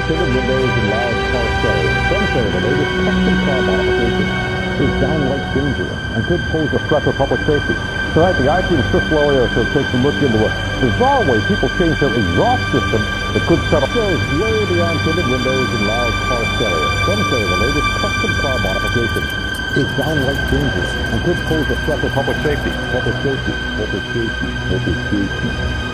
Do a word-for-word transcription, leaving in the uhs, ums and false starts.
tinted windows and loud car stereo. Some say the latest custom car modification is downright dangerous and could pose a threat to public safety. Tonight, the I T and Frisco area show takes a look into a bizarre way people change their exhaust system that could set off shows way beyond tinted windows and loud car stereo. Some say the latest custom car modification is downright dangerous and could pose a threat to public safety. Public safety. Public safety. Public safety.